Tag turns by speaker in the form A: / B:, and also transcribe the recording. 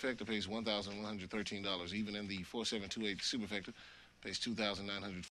A: trifecta pays $1,113. Even in the 4728 superfecta pays $2,900.